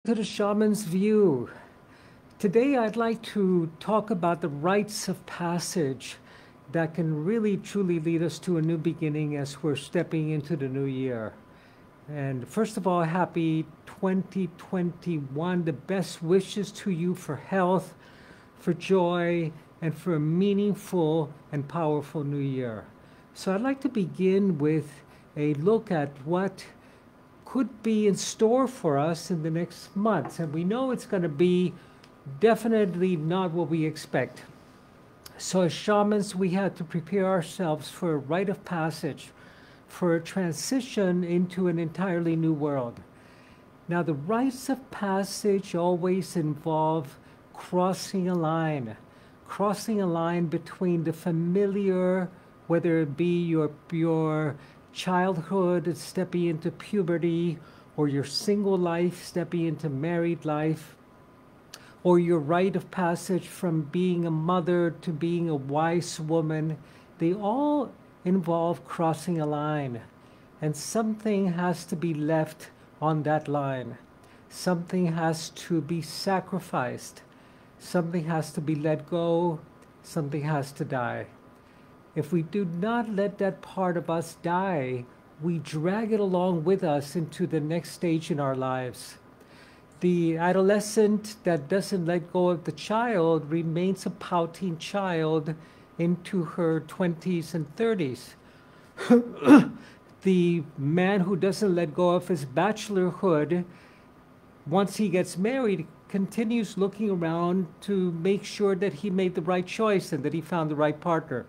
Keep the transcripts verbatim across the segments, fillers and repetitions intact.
To the Shaman's View. Today I'd like to talk about the rites of passage that can really truly lead us to a new beginning as we're stepping into the new year. And first of all, happy twenty twenty-one. The best wishes to you for health, for joy, and for a meaningful and powerful new year. So I'd like to begin with a look at what could be in store for us in the next months. And we know it's going to be definitely not what we expect. So as shamans, we had to prepare ourselves for a rite of passage, for a transition into an entirely new world. Now, the rites of passage always involve crossing a line, crossing a line between the familiar, whether it be your, your childhood, stepping into puberty, or your single life, stepping into married life, or your rite of passage from being a mother to being a wise woman. They all involve crossing a line, and something has to be left on that line. Something has to be sacrificed. Something has to be let go. Something has to die. If we do not let that part of us die, we drag it along with us into the next stage in our lives. The adolescent that doesn't let go of the child remains a pouting child into her twenties and thirties. The man who doesn't let go of his bachelorhood, once he gets married, continues looking around to make sure that he made the right choice and that he found the right partner.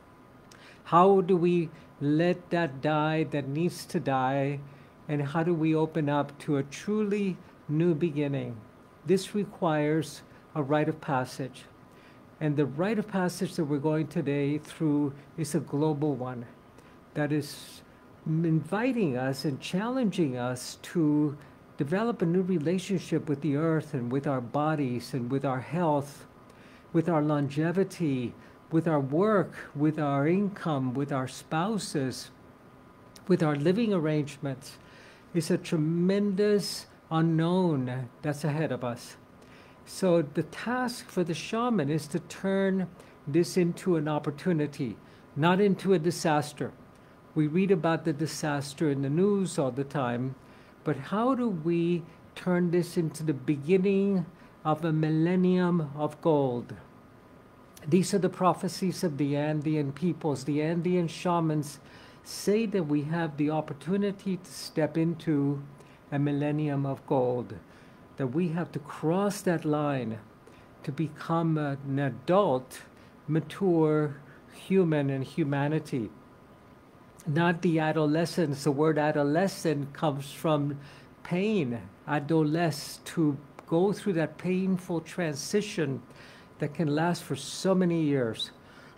How do we let that die that needs to die, and how do we open up to a truly new beginning? This requires a rite of passage. And the rite of passage that we're going today through is a global one that is inviting us and challenging us to develop a new relationship with the earth and with our bodies and with our health, with our longevity, with our work, with our income, with our spouses, with our living arrangements. It's a tremendous unknown that's ahead of us. So the task for the shaman is to turn this into an opportunity, not into a disaster. We read about the disaster in the news all the time, but how do we turn this into the beginning of a millennium of gold? These are the prophecies of the Andean peoples. The Andean shamans say that we have the opportunity to step into a millennium of gold, that we have to cross that line to become an adult, mature human in humanity. Not the adolescence. The word adolescent comes from pain, adolesce, to go through that painful transition that can last for so many years.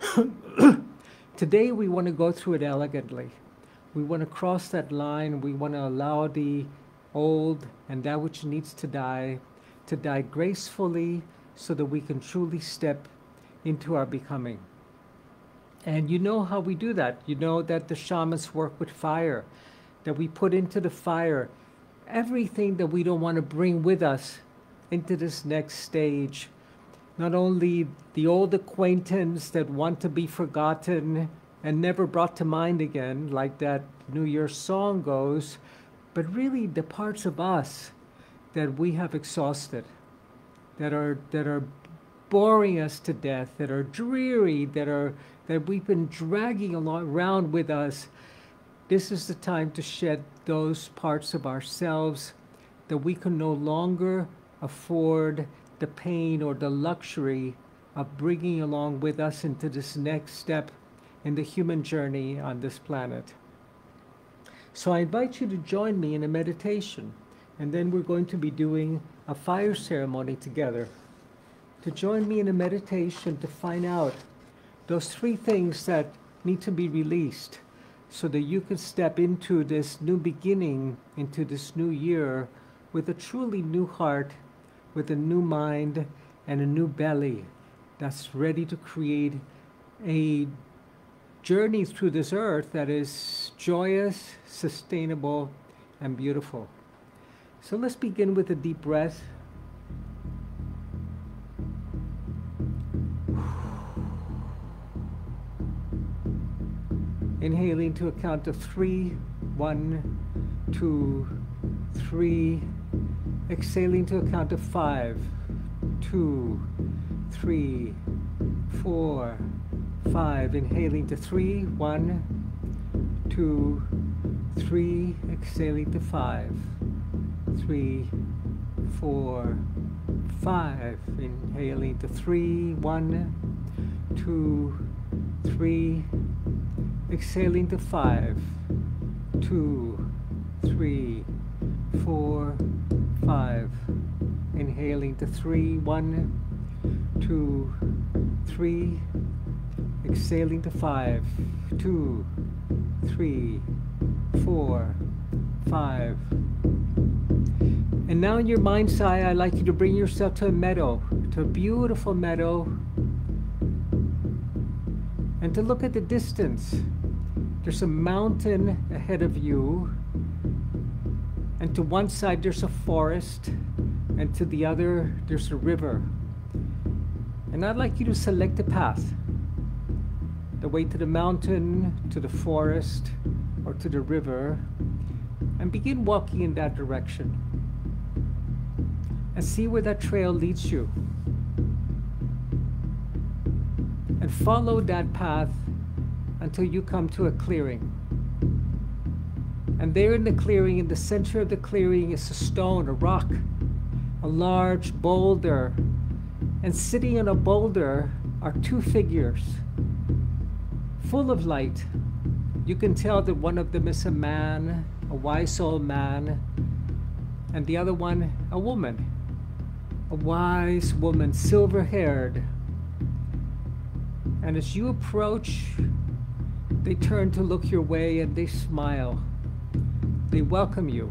Today we want to go through it elegantly. We want to cross that line. We want to allow the old and that which needs to die to die gracefully so that we can truly step into our becoming. And you know how we do that. You know that the shamans work with fire, that we put into the fire everything that we don't want to bring with us into this next stage. Not only the old acquaintance that want to be forgotten and never brought to mind again, like that New Year's song goes, but really the parts of us that we have exhausted, that are that are boring us to death, that are dreary, that are that we've been dragging along around with us. This is the time to shed those parts of ourselves that we can no longer afford the pain or the luxury of bringing along with us into this next step in the human journey on this planet. So I invite you to join me in a meditation, and then we're going to be doing a fire ceremony together. To join me in a meditation to find out those three things that need to be released so that you can step into this new beginning, into this new year with a truly new heart, with a new mind and a new belly that's ready to create a journey through this earth that is joyous, sustainable, and beautiful. So let's begin with a deep breath. Inhaling to a count of three, one, two, three. Exhaling to a count of five, two, three, four, five. Inhaling to three, one, two, three. Exhaling to five, three, four, five. Inhaling to three, one, two, three. Exhaling to five, two, three, four, five. Inhaling to three, one, two, three. Exhaling to five, two, three, four, five. And now in your mind's eye, I'd like you to bring yourself to a meadow, to a beautiful meadow, and to look at the distance. There's a mountain ahead of you, and to one side there's a forest, and to the other there's a river. And I'd like you to select a path, the way to the mountain, to the forest, or to the river, and begin walking in that direction. And see where that trail leads you. And follow that path until you come to a clearing. And there in the clearing, in the center of the clearing, is a stone, a rock, a large boulder. And sitting on a boulder are two figures, full of light. You can tell that one of them is a man, a wise old man, and the other one, a woman, a wise woman, silver-haired. And as you approach, they turn to look your way and they smile. They welcome you.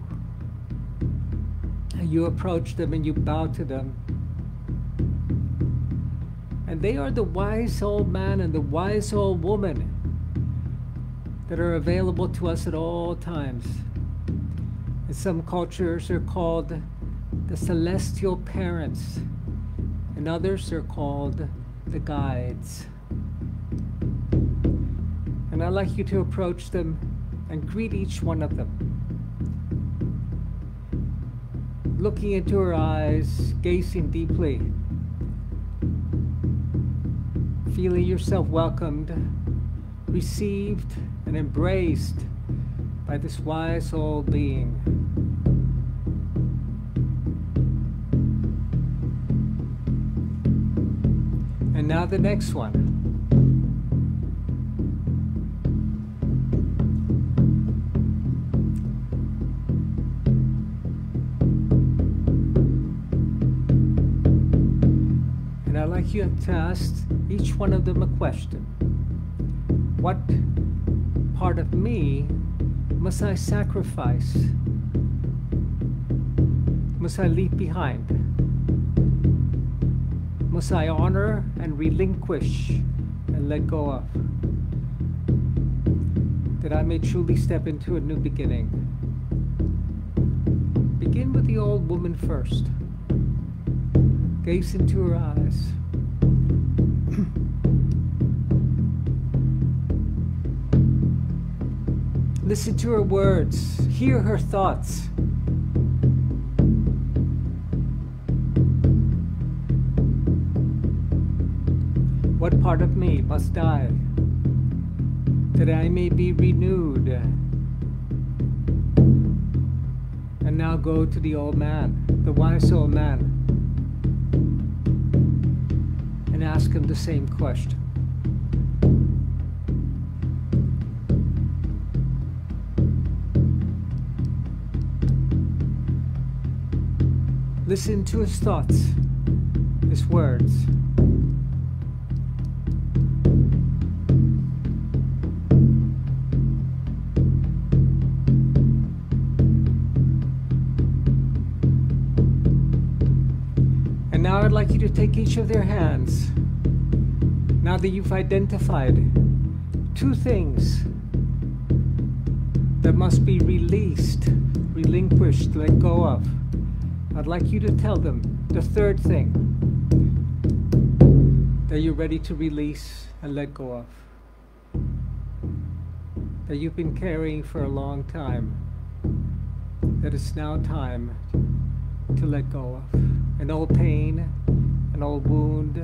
And you approach them and you bow to them. And they are the wise old man and the wise old woman that are available to us at all times. In some cultures are called the celestial parents. In others are called the guides. And I'd like you to approach them and greet each one of them. Looking into her eyes, gazing deeply, feeling yourself welcomed, received, and embraced by this wise old being. And now the next one. I'd like you to ask each one of them a question. What part of me must I sacrifice? Must I leave behind? Must I honor and relinquish and let go of? That I may truly step into a new beginning. Begin with the old woman first. Gaze into her eyes. Listen to her words. Hear her thoughts. What part of me must die, that I may be renewed? And now go to the old man, the wise old man, and ask him the same question. Listen to his thoughts, his words. And now I'd like you to take each of their hands. Now that you've identified two things that must be released, relinquished, let go of. I'd like you to tell them the third thing that you're ready to release and let go of, that you've been carrying for a long time, that it's now time to let go of. An old pain, an old wound,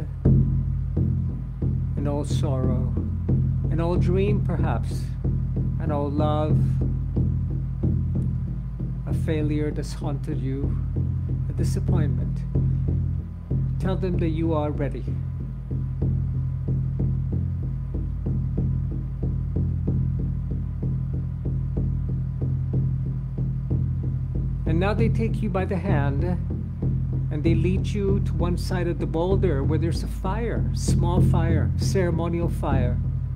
an old sorrow, an old dream perhaps, an old love, a failure that's haunted you, a disappointment. Tell them that you are ready. And now they take you by the hand and they lead you to one side of the boulder where there's a fire, small fire, ceremonial fire,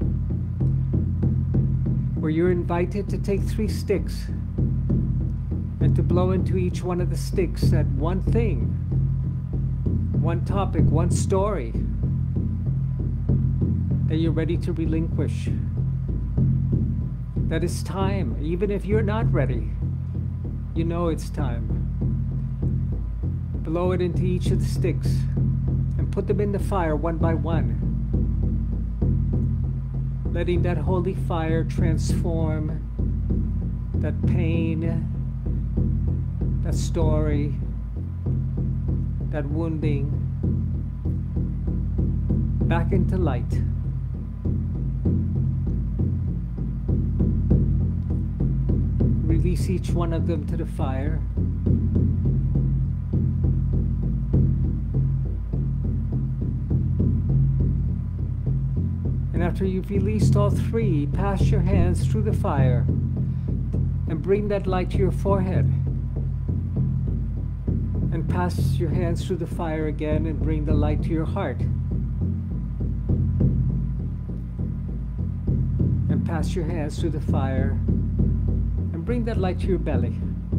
where you're invited to take three sticks and to blow into each one of the sticks that one thing, one topic, one story that you're ready to relinquish. That it's time, even if you're not ready, you know it's time. Blow it into each of the sticks and put them in the fire one by one, letting that holy fire transform that pain, that story, that wounding back into light. Release each one of them to the fire. And after you've released all three, pass your hands through the fire and bring that light to your forehead. And pass your hands through the fire again and bring the light to your heart. And pass your hands through the fire and bring that light to your belly.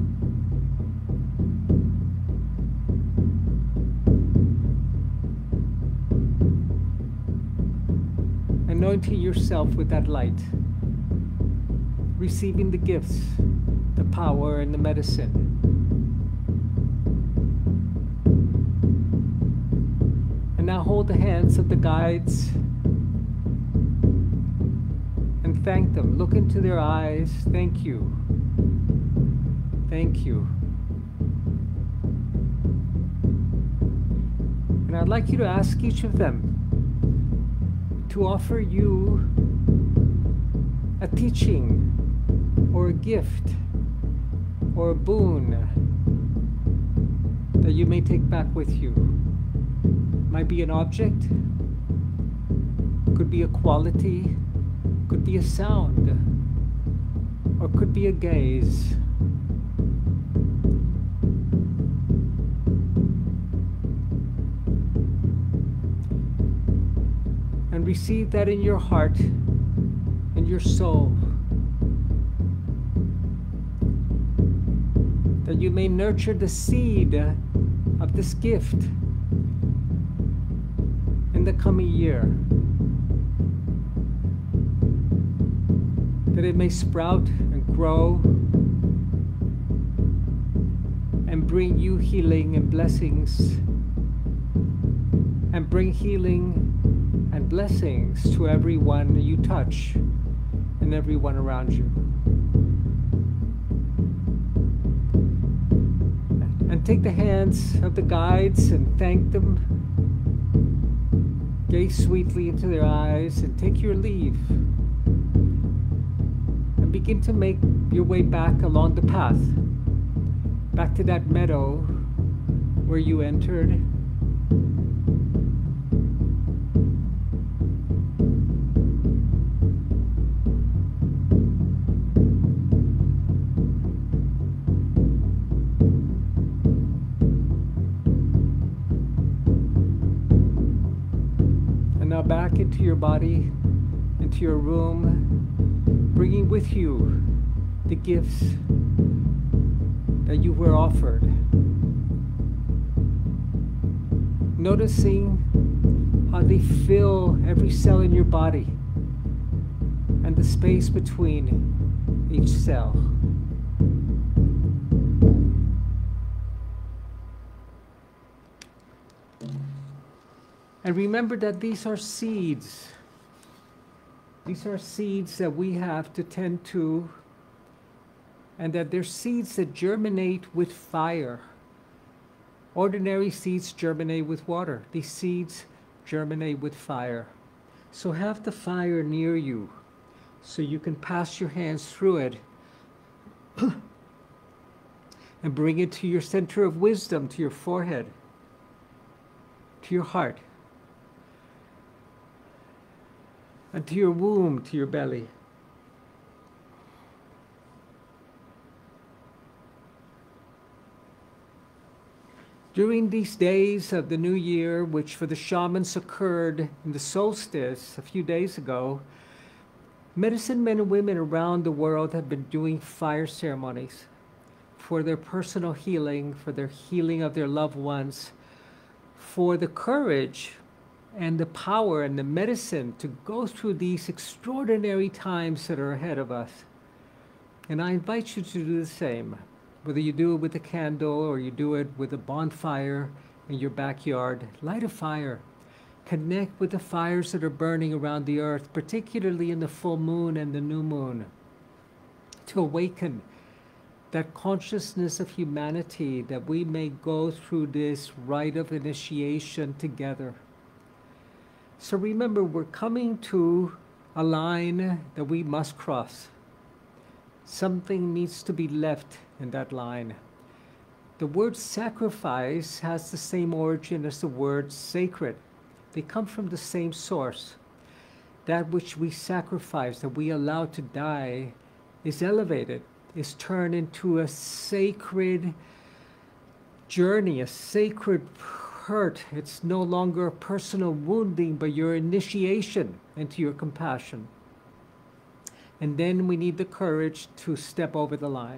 Anointing yourself with that light, receiving the gifts, the power, and the medicine. And now hold the hands of the guides and thank them. Look into their eyes. Thank you. Thank you. And I'd like you to ask each of them to offer you a teaching or a gift or a boon that you may take back with you. Might be an object, could be a quality, could be a sound, or could be a gaze. And receive that in your heart, in your soul, that you may nurture the seed of this gift in the coming year, that it may sprout and grow and bring you healing and blessings, and bring healing and blessings to everyone you touch and everyone around you. And take the hands of the guides and thank them. Gaze sweetly into their eyes and take your leave. And begin to make your way back along the path, back to that meadow where you entered. Back into your body, into your room, bringing with you the gifts that you were offered. Noticing how they fill every cell in your body and the space between each cell. And remember that these are seeds. These are seeds that we have to tend to, and that they're seeds that germinate with fire. Ordinary seeds germinate with water. These seeds germinate with fire. So have the fire near you so you can pass your hands through it and bring it to your center of wisdom, to your forehead, to your heart, and to your womb, to your belly. During these days of the new year, which for the shamans occurred in the solstice a few days ago, medicine men and women around the world have been doing fire ceremonies for their personal healing, for their healing of their loved ones, for the courage and the power and the medicine to go through these extraordinary times that are ahead of us. And I invite you to do the same, whether you do it with a candle or you do it with a bonfire in your backyard. Light a fire. Connect with the fires that are burning around the earth, particularly in the full moon and the new moon, to awaken that consciousness of humanity, that we may go through this rite of initiation together. So remember, we're coming to a line that we must cross. Something needs to be left in that line. The word sacrifice has the same origin as the word sacred. They come from the same source. That which we sacrifice, that we allow to die, is elevated, is turned into a sacred journey, a sacred hurt. It's no longer a personal wounding, but your initiation into your compassion. And then we need the courage to step over the line.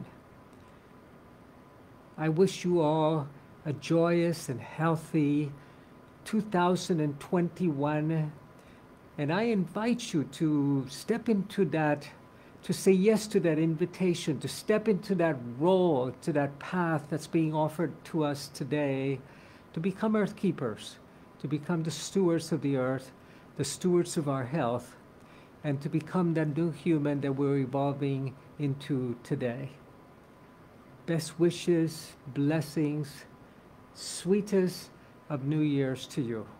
I wish you all a joyous and healthy two thousand twenty-one, and I invite you to step into that, to say yes to that invitation, to step into that role, to that path that's being offered to us today, to become earth keepers, to become the stewards of the earth, the stewards of our health, and to become that new human that we're evolving into today. Best wishes, blessings, sweetest of New Year's to you.